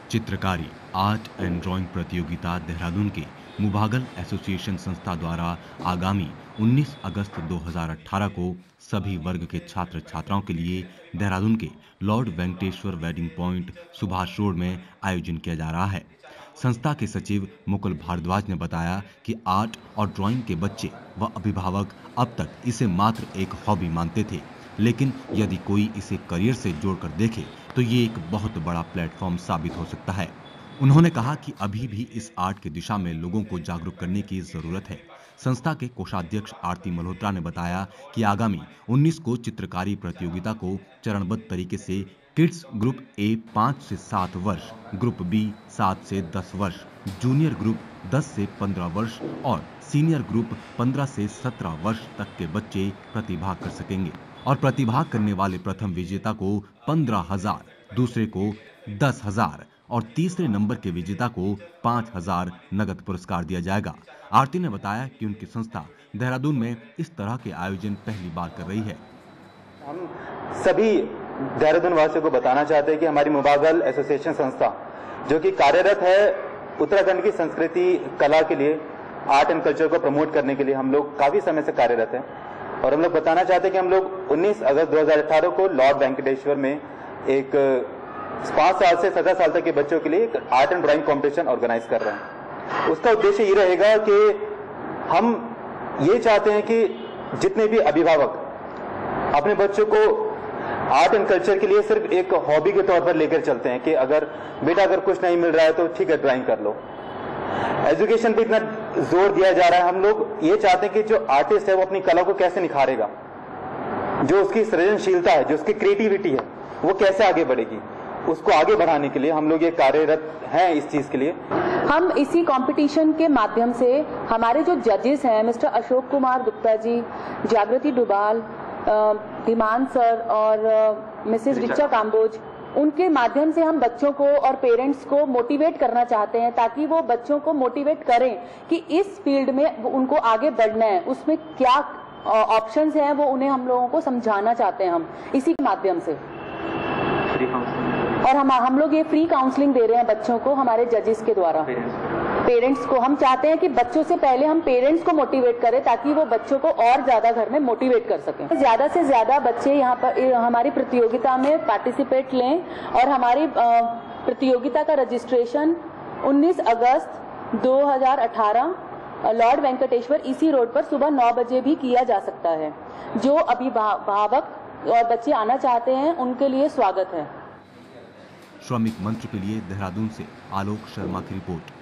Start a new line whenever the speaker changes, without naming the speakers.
चित्रकारी art and drawing प्रतियोगिता देहरादून के मुबागल एसोसिएशन संस्था द्वारा आगामी 19 अगस्त 2018 को सभी वर्ग के छात्र छात्राओं के लिए देहरादून के Lord Venkateshwar wedding point Subhash road में आयोजन किया जा रहा है। संस्था के सचिव मुकुल भारद्वाज ने बताया कि आर्ट और ड्राइंग के बच्चे व अभिभावक अब तक इसे मात्र एक हॉबी मानते थे, लेकिन यदि कोई इसे करियर से जोड़कर देखे तो ये एक बहुत बड़ा प्लेटफॉर्म साबित हो सकता है। उन्होंने कहा कि अभी भी इस आर्ट की दिशा में लोगों को जागरूक करने की जरूरत है। संस्था के कोषाध्यक्ष आरती मल्होत्रा ने बताया कि आगामी 19 को चित्रकारी प्रतियोगिता को चरणबद्ध तरीके से किड्स ग्रुप ए 5 से 7 वर्ष, ग्रुप बी 7 से 10 वर्ष, जूनियर ग्रुप 10 से 15 वर्ष और सीनियर ग्रुप 15 से 17 वर्ष तक के बच्चे प्रतिभाग कर सकेंगे और प्रतिभाग करने वाले प्रथम विजेता को 15,000, दूसरे को 10,000 और तीसरे नंबर के विजेता को 5,000 नगद पुरस्कार दिया जाएगा। आरती ने बताया कि उनकी संस्था देहरादून में इस तरह के आयोजन पहली बार कर रही है।
हम सभी देहरादून वासियों को बताना चाहते हैं कि हमारी मुबागल एसोसिएशन संस्था जो कि कार्यरत है उत्तराखंड की संस्कृति कला के लिए, आर्ट एंड कल्चर को प्रमोट करने के लिए हम लोग काफी समय से कार्यरत हैं और हम लोग बताना चाहते हैं कि हम लोग 19 अगस्त 2018 को लॉर्ड वेंकटेश्वर में एक 5 साल से 17 साल तक के बच्चों के लिए एक art and drawing competition organise कर रहे हैं। उसका उद्देश्य ये रहेगा कि हम ये चाहते हैं कि जितने भी अभिभावक अपने बच्चों को आर्ट एंड कल्चर के लिए सिर्फ एक हॉबी के तौर पर लेकर चलते हैं कि अगर कुछ नहीं मिल रहा है तो ठीक है ड्राइंग कर लो। एजुकेशन पे इतना जोर दिया जा रहा है, हम लोग ये चाहते हैं कि जो आर्टिस्ट है वो अपनी कला को कैसे निखारेगा, जो उसकी सृजनशीलता है, जो उसकी क्रिएटिविटी है, वो कैसे आगे बढ़ेगी, उसको आगे बढ़ाने के लिए हम लोग ये कार्यरत हैं। इस चीज के लिए
हम इसी कंपटीशन के माध्यम से हमारे जो जजेस हैं मिस्टर अशोक कुमार गुप्ता जी, जागृति डुबाल, धीमान सर और मिसेस रिचा काम्बोज, उनके माध्यम से हम बच्चों को और पेरेंट्स को मोटिवेट करना चाहते हैं ताकि वो बच्चों को मोटिवेट करें कि इस फील्ड में उनको आगे बढ़ना है, उसमें क्या ऑप्शंस हैं वो उन्हें हम लोगों को समझाना चाहते हैं हम इसी के माध्यम से। और हम लोग ये फ्री काउंसलिंग दे रहे हैं बच्चों को हमारे जजेस के द्वारा। पेरेंट्स को हम चाहते हैं कि बच्चों से पहले हम पेरेंट्स को मोटिवेट करें ताकि वो बच्चों को और ज्यादा घर में मोटिवेट कर सकें। ज्यादा से ज्यादा बच्चे यहाँ पर हमारी प्रतियोगिता में पार्टिसिपेट लें और हमारी प्रतियोगिता का रजिस्ट्रेशन 19 अगस्त 2018 लॉर्ड वेंकटेश्वर इसी रोड पर सुबह 9 बजे भी किया जा सकता है। जो अभिभावक और बच्चे आना चाहते हैं उनके लिए स्वागत है।
श्रमिक मंच के लिए देहरादून से आलोक शर्मा की रिपोर्ट।